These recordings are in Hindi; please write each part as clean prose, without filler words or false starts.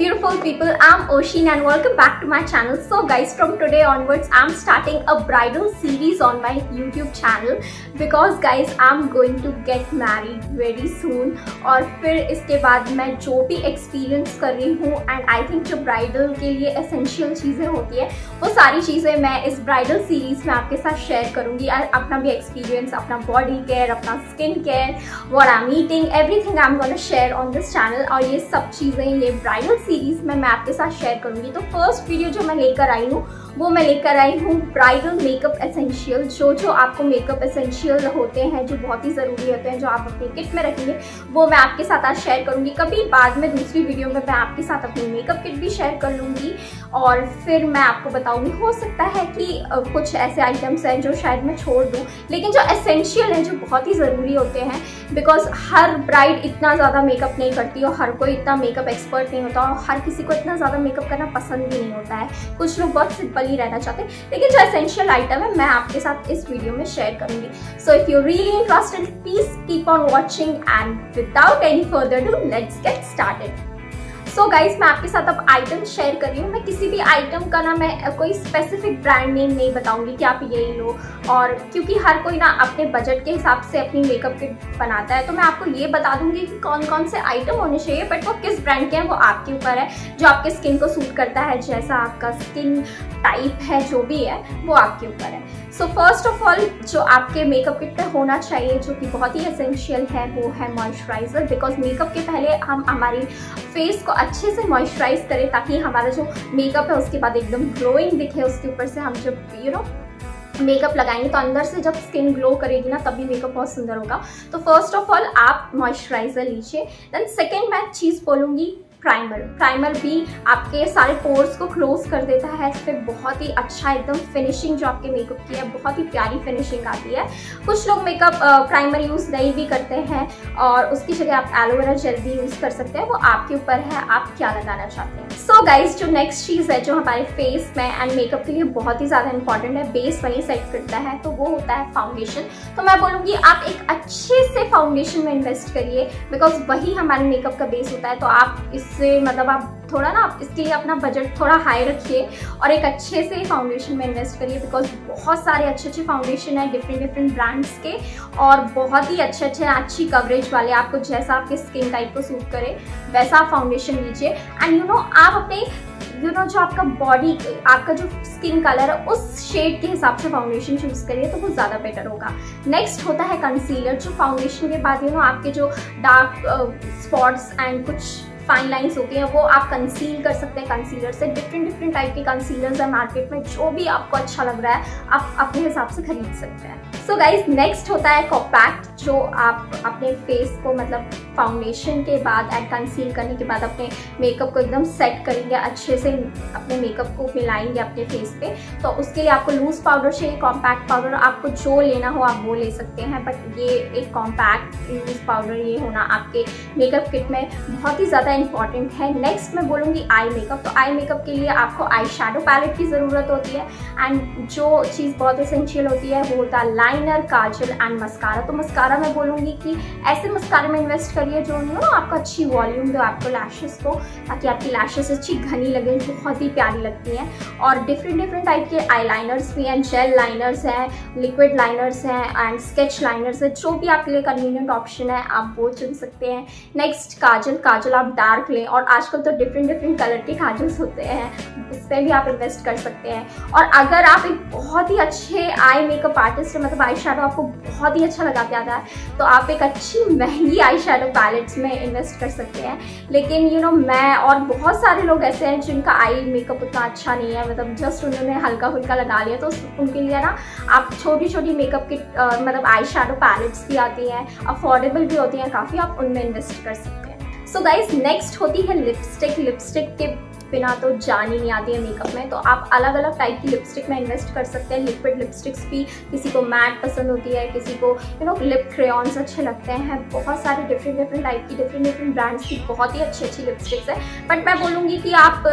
beautiful people, I'm Oshin and welcome back to my channel. So guys, from today onwards I'm starting a bridal series on my YouTube channel because guys I'm going to get married very soon. और फिर इसके बाद मैं जो भी एक्सपीरियंस कर रही हूँ एंड आई थिंक जो ब्राइडल के लिए एसेंशियल चीज़ें होती है वो सारी चीज़ें मैं इस ब्राइडल सीरीज में आपके साथ शेयर करूँगी। अपना भी एक्सपीरियंस, अपना बॉडी केयर, अपना skin care, what I am eating, everything I am gonna share on this channel. और ये सब चीज़ें ये ब्राइडल सीरीज में मैं आपके साथ शेयर करूँगी। तो फर्स्ट वीडियो जो मैं लेकर आई हूँ वो मैं लेकर आई हूँ ब्राइडल मेकअप एसेंशियल। जो आपको मेकअप एसेंशियल होते हैं, जो बहुत ही ज़रूरी होते हैं, जो आप अपनी किट में रखेंगे, वो मैं आपके साथ आज शेयर करूँगी। कभी बाद में दूसरी वीडियो में मैं आपके साथ अपनी मेकअप किट भी शेयर कर लूँगी और फिर मैं आपको बताऊँगी। हो सकता है कि कुछ ऐसे आइटम्स हैं जो शायद मैं छोड़ दूँ, लेकिन जो एसेंशियल हैं, जो बहुत ही ज़रूरी होते हैं, बिकॉज हर ब्राइड इतना ज़्यादा मेकअप नहीं करती और हर कोई इतना मेकअप एक्सपर्ट नहीं होता और हर किसी को इतना ज़्यादा मेकअप करना पसंद भी नहीं होता है। कुछ लोग बहुत सिंपल ही रहना चाहते हैं, लेकिन जो एसेंशियल आइटम है मैं आपके साथ इस वीडियो में शेयर करूंगी। So if you really interested please keep on watching and without any further do let's get started. So guys मैं आपके साथ अब आइटम शेयर कर रही हूँ। मैं किसी भी आइटम का ना मैं कोई स्पेसिफिक ब्रांड नेम नहीं बताऊंगी कि आप यही लो, और क्योंकि हर कोई ना अपने बजट के हिसाब से अपनी मेकअप किट बनाता है, तो मैं आपको ये बता दूंगी कि कौन कौन से आइटम होने चाहिए, बट वो किस ब्रांड के हैं वो आपके ऊपर है, जो आपके स्किन को सूट करता है, जैसा आपका स्किन टाइप है, जो भी है वो आपके ऊपर है। सो फर्स्ट ऑफ ऑल जो आपके मेकअप किट पे होना चाहिए, जो कि बहुत ही एसेंशियल है, वो है मॉइस्चराइजर। बिकॉज मेकअप के पहले हम हमारी फेस को अच्छे से मॉइस्चराइज करें ताकि हमारा जो मेकअप है उसके बाद एकदम ग्लोइंग दिखे। उसके ऊपर से हम जब मेकअप लगाएंगे तो अंदर से जब स्किन ग्लो करेगी ना तभी मेकअप बहुत सुंदर होगा। तो फर्स्ट ऑफ ऑल आप मॉइस्चराइजर लीजिए। देन सेकेंड मैं चीज़ बोलूँगी प्राइमर भी आपके सारे पोर्स को क्लोज कर देता है। फिर बहुत ही अच्छा एकदम फिनिशिंग जो आपके मेकअप की है, बहुत ही प्यारी फिनिशिंग आती है। कुछ लोग मेकअप प्राइमर यूज़ नहीं भी करते हैं और उसकी जगह आप एलोवेरा जेल भी यूज़ कर सकते हैं, वो आपके ऊपर है आप क्या लगाना चाहते हैं। सो गाइज जो नेक्स्ट चीज़ है जो हमारे फेस में एंड मेकअप के लिए बहुत ही ज़्यादा इंपॉर्टेंट है, बेस वही सेट करता है, तो वो होता है फाउंडेशन। तो मैं बोलूँगी आप एक अच्छे से फाउंडेशन में इन्वेस्ट करिए, बिकॉज वही हमारे मेकअप का बेस होता है। तो आप इससे मतलब आप थोड़ा ना इसके लिए अपना बजट थोड़ा हाई रखिए और एक अच्छे से फाउंडेशन में इन्वेस्ट करिए, बिकॉज बहुत सारे अच्छे फाउंडेशन है डिफरेंट ब्रांड्स के और बहुत ही अच्छी कवरेज वाले, आपको जैसा आपके स्किन टाइप को सूट करे वैसा आप फाउंडेशन लीजिए। एंड आप अपने जो आपका बॉडी, आपका जो स्किन कलर है उस शेड के हिसाब से फाउंडेशन चूज करिए तो वो ज़्यादा बेटर होगा। नेक्स्ट होता है कंसीलर, जो फाउंडेशन के बाद आपके जो डार्क स्पॉट्स एंड कुछ फाइन लाइंस होती हैं वो आप कंसील कर सकते हैं कंसीलर से। डिफरेंट टाइप के कंसीलर्स हैं मार्केट में, जो भी आपको अच्छा लग रहा है आप अपने हिसाब से खरीद सकते हैं। सो गाइज नेक्स्ट होता है कॉम्पैक्ट, जो आप अपने फेस को मतलब फाउंडेशन के बाद एंड कंसील करने के बाद अपने मेकअप को एकदम सेट करेंगे, अच्छे से अपने मेकअप को मिलाएंगे अपने फेस पे। तो उसके लिए आपको लूज पाउडर चाहिए, कॉम्पैक्ट पाउडर आपको जो लेना हो आप वो ले सकते हैं, बट ये एक कॉम्पैक्ट लूज पाउडर ये होना आपके मेकअप किट में बहुत ही ज़्यादा इंपॉर्टेंट है। नेक्स्ट मैं बोलूँगी आई मेकअप। तो आई मेकअप के लिए आपको आई शैडो पैलेट की ज़रूरत होती है एंड जो चीज़ बहुत एसेंशियल होती है वो होता है लाइनर, काजल एंड मस्कारा। तो मस्कारा मैं बोलूँगी कि ऐसे मस्कारा में इन्वेस्ट करिए जो आपको अच्छी वॉल्यूम दो आपको लैशेस को, ताकि आपकी लैशेस अच्छी घनी लगे, बहुत ही प्यारी लगती हैं। और डिफरेंट टाइप के आई लाइनर्स भी हैं, जेल लाइनर्स हैं, लिक्विड लाइनर्स हैं एंड स्केच लाइनर्स हैं, जो भी आपके लिए कन्वीनियंट ऑप्शन है आप वो चुन सकते हैं। नेक्स्ट काजल आप डार्क लें, और आजकल तो डिफरेंट कलर के काजल्स होते हैं, उसमें भी आप इन्वेस्ट कर सकते हैं। और अगर आप एक बहुत ही अच्छे आई मेकअप आर्टिस्ट है, मतलब आई शैडो आपको बहुत ही अच्छा लगाते आता है, तो आप एक अच्छी महंगी आई शैडो पैलेट्स में इन्वेस्ट कर सकते हैं। लेकिन मैं और बहुत सारे लोग ऐसे हैं जिनका आई मेकअप उतना अच्छा नहीं है, मतलब जस्ट उन्होंने हल्का फुल्का लगा लिया, तो उनके लिए ना आप छोटी मेकअप की मतलब आई शैडो पैलेट्स भी आती हैं, अफोर्डेबल भी होती हैं काफ़ी, आप उनमें इन्वेस्ट कर सकते हैं। सो गाइज नेक्स्ट होती है लिपस्टिक के बिना तो जान ही नहीं आती है मेकअप में, तो आप अलग अलग टाइप की लिपस्टिक में इन्वेस्ट कर सकते हैं। लिक्विड लिपस्टिक्स भी, किसी को मैट पसंद होती है, किसी को लिप क्रेयॉन्स अच्छे लगते हैं, बहुत सारे डिफरेंट टाइप की डिफरेंट ब्रांड्स की बहुत ही अच्छी लिपस्टिक्स है। बट मैं बोलूँगी कि आप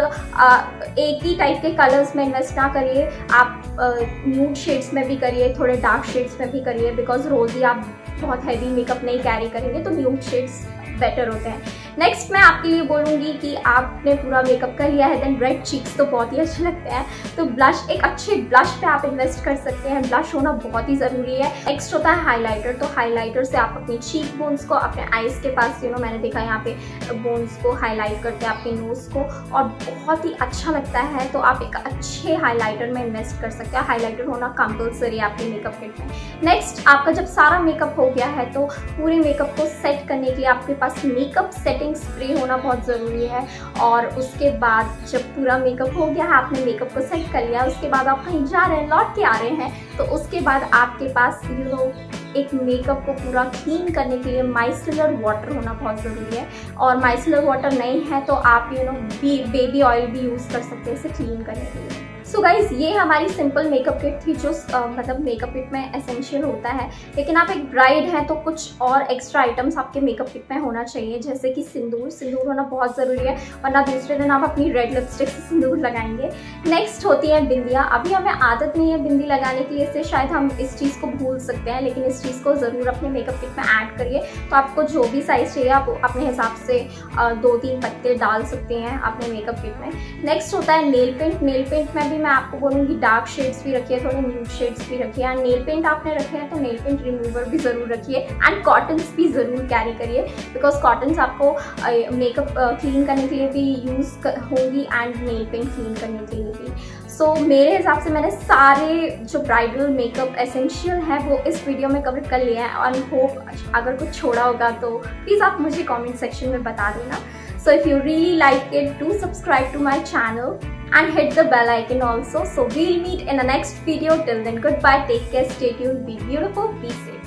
एक ही टाइप के कलर्स में इन्वेस्ट ना करिए, आप न्यूड शेड्स में भी करिए, थोड़े डार्क शेड्स में भी करिए, बिकॉज रोज़ ही आप बहुत हैवी मेकअप नहीं कैरी करेंगे, तो न्यूड शेड्स बेटर होते हैं। नेक्स्ट मैं आपके लिए बोलूँगी कि आपने पूरा मेकअप कर लिया है, देन रेड चीक्स तो बहुत ही अच्छे लगते हैं, तो ब्लश, एक अच्छे ब्लश पे आप इन्वेस्ट कर सकते हैं। ब्लश होना बहुत ही ज़रूरी है। नेक्स्ट होता है हाइलाइटर, तो हाइलाइटर से आप अपनी चीक बोन्स को, अपने आईज के पास मैंने देखा यहाँ पे बोन्स को हाईलाइट करते हैं, अपने नोज़ को, और बहुत ही अच्छा लगता है। तो आप एक अच्छे हाईलाइटर में इन्वेस्ट कर सकते हैं। हाईलाइटर होना कंपल्सरी है आपके मेकअप किट में। नेक्स्ट, आपका जब सारा मेकअप हो गया है तो पूरे मेकअप को सेट करने के लिए आपके पास मेकअप सेटिंग स्प्रे होना बहुत ज़रूरी है। और उसके बाद जब पूरा मेकअप हो गया है, आपने मेकअप को सेट कर लिया, उसके बाद आप कहीं जा रहे हैं, लौट के आ रहे हैं, तो उसके बाद आपके पास एक मेकअप को पूरा क्लीन करने के लिए माइसेलर वाटर होना बहुत ज़रूरी है। और माइसेलर वाटर नहीं है तो आप बेबी ऑयल भी यूज़ कर सकते हैं इसे क्लीन करने के लिए। सो गाइज, ये हमारी सिंपल मेकअप किट थी जो मतलब मेकअप किट में एसेंशियल होता है। लेकिन आप एक ब्राइड हैं तो कुछ और एक्स्ट्रा आइटम्स आपके मेकअप किट में होना चाहिए, जैसे कि सिंदूर होना बहुत ज़रूरी है, वरना दूसरे दिन आप अपनी रेड लिपस्टिक से सिंदूर लगाएंगे। नेक्स्ट होती है बिंदियाँ। अभी हमें आदत नहीं है बिंदी लगाने की, इससे शायद हम इस चीज़ को भूल सकते हैं, लेकिन इस चीज़ को ज़रूर अपने मेकअप किट में ऐड करिए। तो आपको जो भी साइज़ चाहिए आप अपने हिसाब से 2-3 पत्ते डाल सकते हैं अपने मेकअप किट में। नेक्स्ट होता है नेल पेंट। नेल पेंट में भी मैं आपको बोलूँगी डार्क शेड्स भी रखिए, थोड़े न्यूड शेड्स भी रखिए। एंड नेल पेंट आपने रखे हैं तो नेल पेंट रिमूवर भी ज़रूर रखिए। एंड कॉटन्स भी ज़रूर कैरी करिए, बिकॉज कॉटन्स आपको मेकअप क्लीन करने के लिए भी यूज़ होंगी एंड नेल पेंट क्लीन करने के लिए भी। सो मेरे हिसाब से मैंने सारे जो ब्राइडल मेकअप एसेंशियल है वो इस वीडियो में कवर कर लिया है। और होप अगर कुछ छोड़ा होगा तो प्लीज़ आप मुझे कमेंट सेक्शन में बता देना। So if you really like it, do subscribe to my channel and hit the bell icon also. So we'll meet in the next video. Till then, goodbye, take care, stay tuned, be beautiful, be safe.